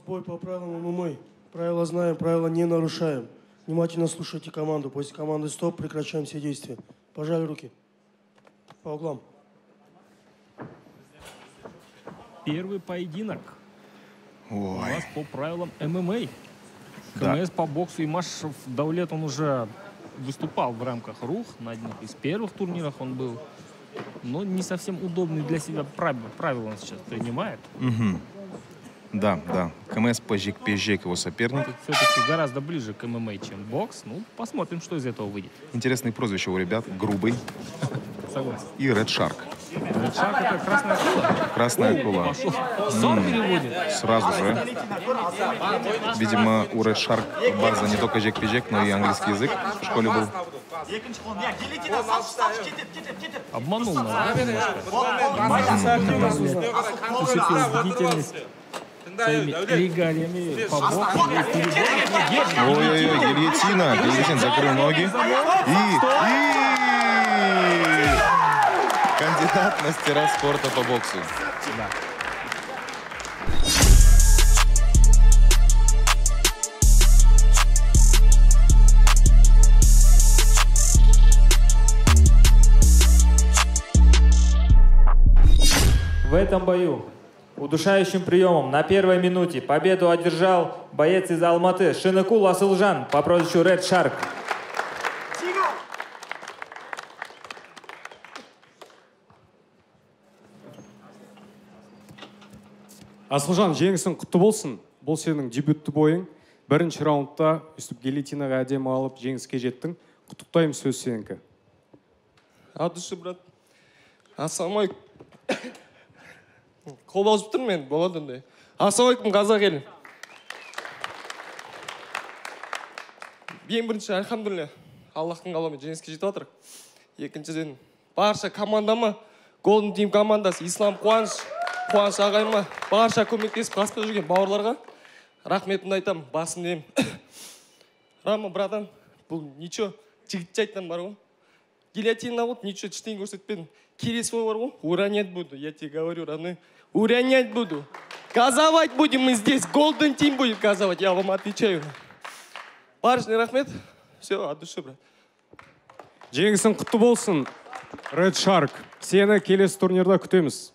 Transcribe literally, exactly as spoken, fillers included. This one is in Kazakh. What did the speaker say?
бой по правилам ММА. Правила знаем, правила не нарушаем. Внимательно слушайте команду. После команды стоп прекращаем все действия. Пожали руки. По углам. Первый поединок. Ой. У нас по правилам ММА. Да. КМС по боксу и Машев Даулет, он уже выступал в рамках РУХ. На одних из первых турнирах он был. Но не совсем удобный для себя правила он сейчас принимает. Угу. Да, да. КМС по жек-пе-жек его соперник. Все-таки гораздо ближе к ММА, чем бокс. Ну, посмотрим, что из этого выйдет. Интересные прозвища у ребят. Грубый. Согласен. И Ред Шарк. Ред Шарк — это красная акула? Красная акула. Пошел. Сон переводит. Сразу же. Видимо, у Ред Шарк база не только жек-пе-жек, но и английский язык в школе был. Обманул нас. Усыпил бдительность своими регалиями по боксу. Ой-ой-ой, гильотина. Гильотин закрыл ноги. И... и... Кандидат в мастера спорта по боксу. Да. В этом бою удушающим приемом на первой минуте победу одержал боец из Алматы Шыныкул Асылжан по прозвищу Ред Шарк. Асылжан, жеңісің құтты болсын. Бұл сенің дебютті бойың. Бірінші раундта үстіп гильотинаға әдемі алып жеңіске жеттің. Құттықтаймын, сөз сенікі. От души, брат. Ассалаумалейкум. Қол басып тұрмын мен, болады ондай. Ассалаумалейкум, қазақ елі. Ең бірінші, альхамдулилля, Аллахтың қалауымен жеңіске жетіп жатырық. Екіншіден, барша командама, Golden Team командасы, Ислам Қуаныш, Қуаныш ағайыма, барша көмектесіп қасында жүрген бауырларға рахметімді айтамын, басым деймін. Рама, братан, бұл ничего, жігітше айтам бар ғой. Гильотина вот, ничего, ештеңе көрсетпедім. Келесі свой бар ғой, уронять буду, я тебе говорю, родной. Уронять буду. Газовать будем мы здесь, Golden Team будет газовать, я вам отвечаю. Барышня, рахмет. Все, от души, брат. Жеңісің құтты болсын, Ред Шарк. Сені келесі турнирда күтеміз.